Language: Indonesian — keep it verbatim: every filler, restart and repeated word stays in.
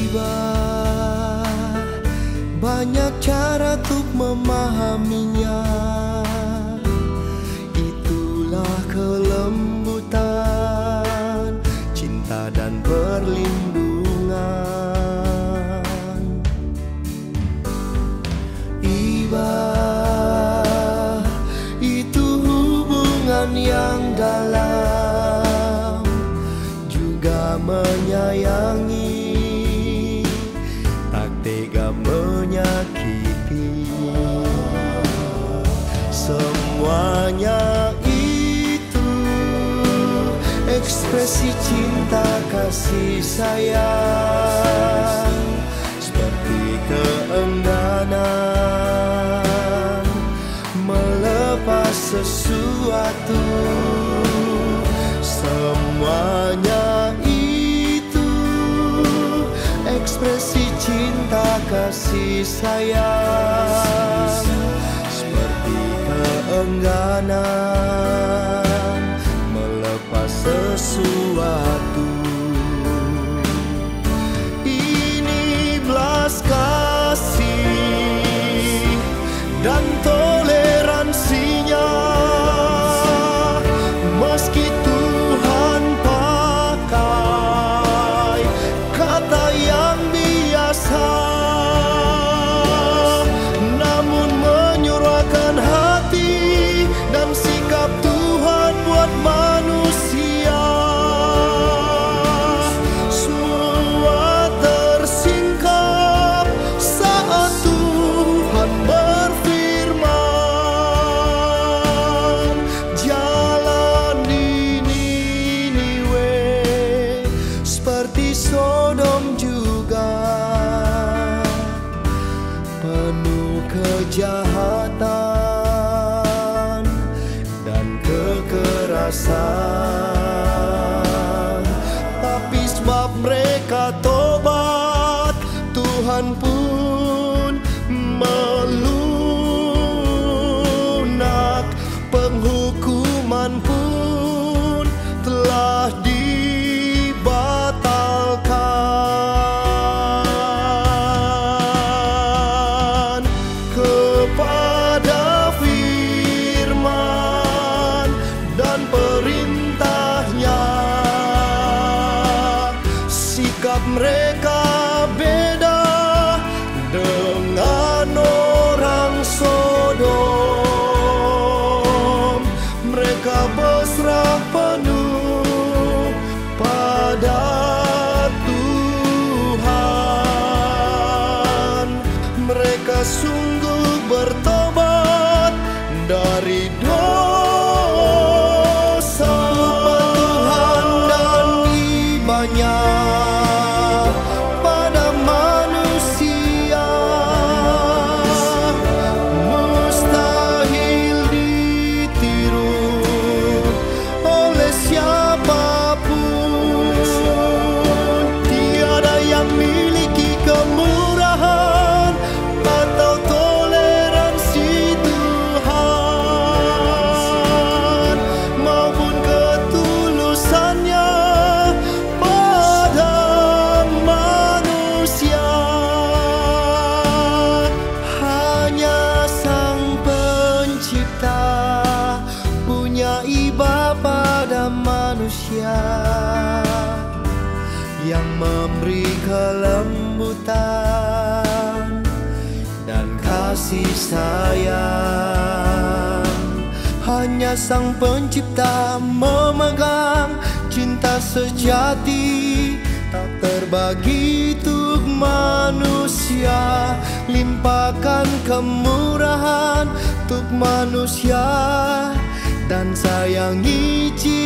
Iba, banyak cara untuk memahaminya. Itulah kelembutan cinta dan perlindungan. Iba, itu hubungan yang dalam, juga menyayangi, tak tega menyakiti. Semuanya itu ekspresi cinta kasih sayang, seperti keengganan melepas sesuatu. Semuanya itu ekspresi cinta kasih sayang, seperti keengganan melepas sesuatu. Ini belas kasih dan toleransinya, meski Tuhan pakai kata yang biasa, namun menyurahkan hati dan sikap Tuhan buat manusia. Semua tersingkap saat Tuhan berfirman, jalani Niniwe seperti Sodom juga, penuh kejahatan dan kekerasan. Tapi sebab mereka tobat, Tuhan pun melunak, penghukuman pun telah dibatalkan. Kepada firman dan perintahnya, sikap mereka beda dengan orang Sodom. Mereka berserah penuh pada Tuhan. Mereka sungguh bertobat dari dosa. Tuhan dan ibanya pada manusia mustahil ditiru oleh siapapun. Tiada yang miliki kemurahan atau toleransi Tuhan maupun ketulusannya pada manusia. Hanya Sang Pencipta punya iba pada manusia, yang memberi kelembutan dan kasih sayang. Hanya Sang Pencipta memegang cinta sejati, tak terbagi untuk manusia. Limpahkan kemurahan untuk manusia dan sayangi cinta